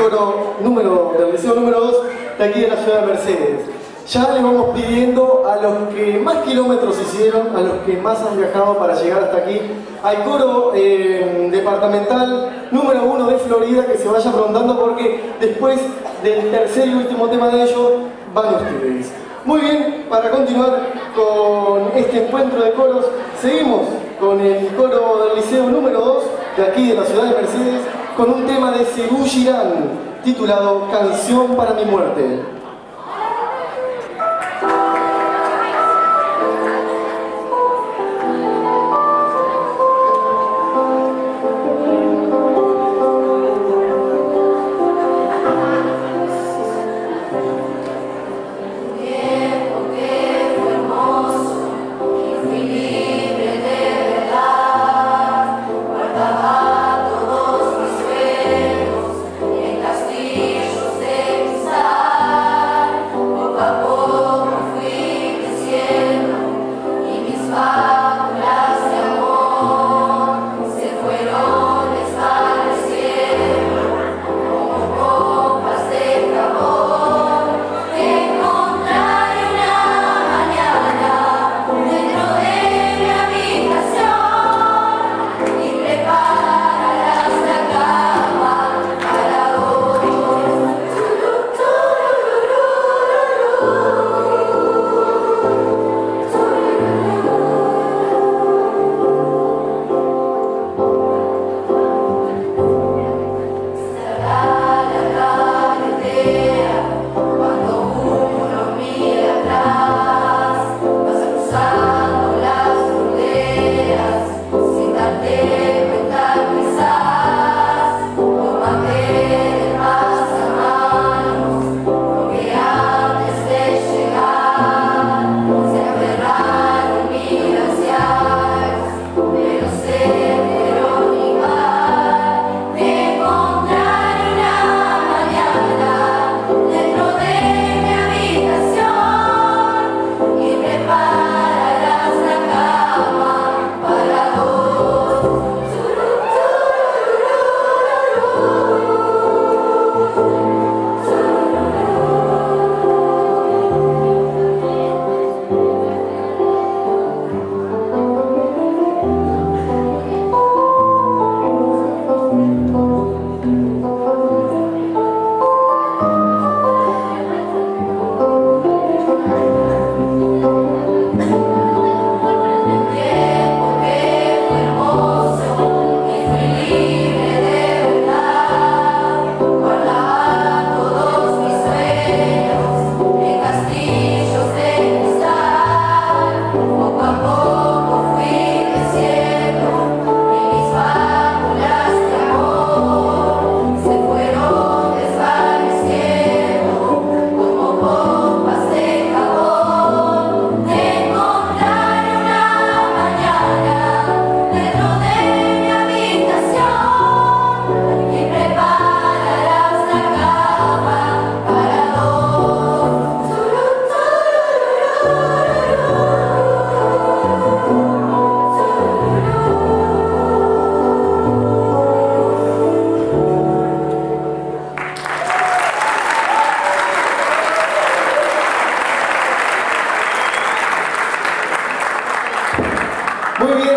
coro del liceo número 2 de aquí de la ciudad de Mercedes. Ya le vamos pidiendo a los que más kilómetros hicieron, a los que más han viajado para llegar hasta aquí, al coro departamental número 1 de Florida, que se vaya preguntando porque después del tercer y último tema de ellos van ustedes. Muy bien, para continuar con este encuentro de coros, seguimos con el coro del liceo número 2 de aquí de la ciudad de Mercedes, con un tema de Serú Girán, titulado Canción para mi muerte.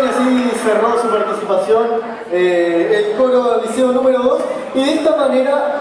Cerró su participación el coro del liceo número 2 y de esta manera